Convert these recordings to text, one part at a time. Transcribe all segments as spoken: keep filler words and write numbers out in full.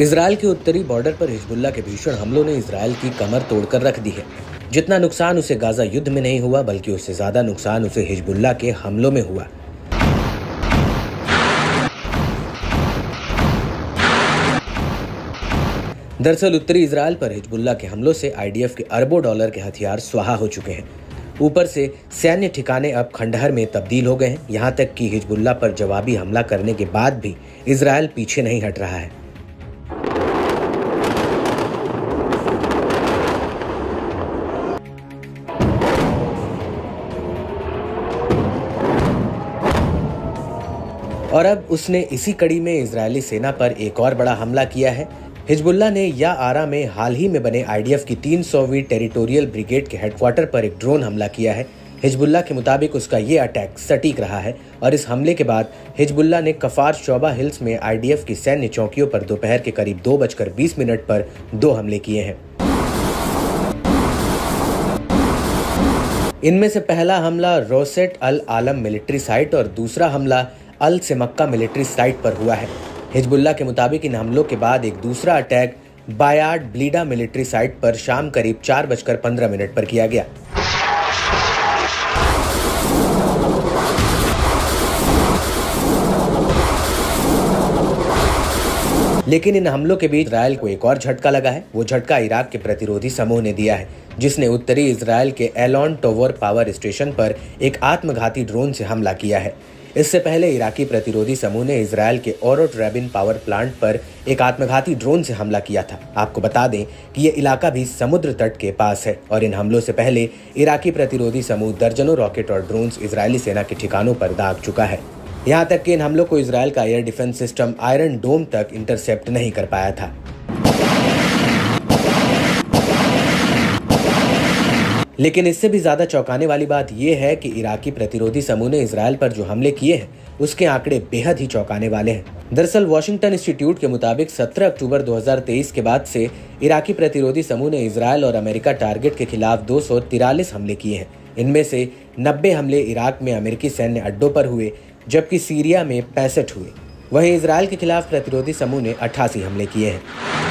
Israel के उत्तरी border पर हिजबुल्ला के भीषण हमलों ने इजरायल की कमर तोड़कर रख दी है। जितना नुकसान उसे गाजा युद्ध में नहीं हुआ, बल्कि उससे ज्यादा नुकसान उसे हिजबुल्ला के हमलों में हुआ। दरअसल उत्तरी इजरायल पर हिजबुल्ला के हमलों से आईडीएफ के अरबों डॉलर के हथियार स्वाहा हो चुके हैं। ऊपर से सैन्य ठिकाने अब खंडहर में तब्दील हो गए हैं। यहाँ तक कि हिजबुल्ला पर जवाबी हमला करने के बाद भी इजरायल पीछे नहीं हट रहा है। और अब उसने इसी कड़ी में इजरायली सेना पर एक और बड़ा हमला किया है। हिजबुल्ला ने या आरा में हाल ही में बने आईडीएफ की तीन सौवीं टेरिटोरियल ब्रिगेड के हेडक्वार्टर पर एक ड्रोन हमला किया है। हिजबुल्ला के मुताबिक उसका ये अटैक सटीक रहा है और इस हमले के बाद हिजबुल्ला ने कफार शोबा हिल्स में आईडीएफ की सैन्य चौकियों पर दोपहर के करीब दो बजकर बीस मिनट पर दो हमले किए हैं। इनमें से पहला हमला रोसेट अल आलम मिलिट्री साइट और दूसरा हमला अल सिमक्का मिलिट्री साइट पर हुआ है। हिजबुल्ला के मुताबिक इन हमलों के बाद एक दूसरा अटैक बायाड ब्लीडा मिलिट्री साइट पर शाम करीब चार बजकर पंद्रह मिनट पर किया गया। लेकिन इन हमलों के बीच इजरायल को एक और झटका लगा है। वो झटका इराक के प्रतिरोधी समूह ने दिया है, जिसने उत्तरी इजरायल के एलोन टोवर पावर स्टेशन पर एक आत्मघाती ड्रोन से हमला किया है। इससे पहले इराकी प्रतिरोधी समूह ने इजरायल के ओरोट रैबिन पावर प्लांट पर एक आत्मघाती ड्रोन से हमला किया था। आपको बता दें कि ये इलाका भी समुद्र तट के पास है और इन हमलों से पहले इराकी प्रतिरोधी समूह दर्जनों रॉकेट और ड्रोन्स इजरायली सेना के ठिकानों पर दाग चुका है। यहाँ तक कि इन हमलों को इजरायल का air defence system Iron Dome तक इंटरसेप्ट नहीं कर पाया था। लेकिन इससे भी ज्यादा चौंकाने वाली बात यह है कि इराकी प्रतिरोधी समूह ने इजरायल पर जो हमले किए हैं उसके आंकड़े बेहद ही चौंकाने वाले हैं। दरअसल वॉशिंगटन इंस्टीट्यूट के मुताबिक सत्रह अक्टूबर दो हज़ार तेईस के बाद से इराकी प्रतिरोधी समूह ने इजरायल और अमेरिका टारगेट के खिलाफ दो सौ तिरालीस हमले किए हैं। इनमें से नब्बे हमले इराक में अमेरिकी सैन्य अड्डों पर हुए, जबकि सीरिया में पैंसठ हुए। वहीं इजरायल के खिलाफ प्रतिरोधी समूह ने अट्ठासी हमले किए हैं।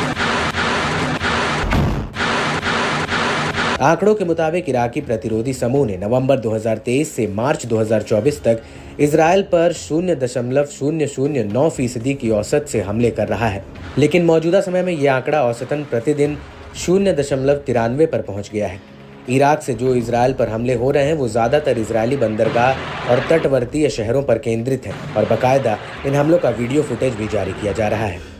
आंकड़ों के मुताबिक इराकी प्रतिरोधी समूह ने नवंबर दो हज़ार तेईस से मार्च दो हज़ार चौबीस तक इजरायल पर शून्य दशमलव शून्य शून्य नौ फीसदी की औसत से हमले कर रहा है। लेकिन मौजूदा समय में यह आंकड़ा औसतन प्रतिदिन शून्य दशमलव तिरानवे पर पहुंच गया है। इराक से जो इजरायल पर हमले हो रहे हैं वो ज्यादातर इजरायली बंदरगाह और तटवर्तीय शहरों पर केंद्रित है और बाकायदा इन हमलों का वीडियो फुटेज भी जारी किया जा रहा है।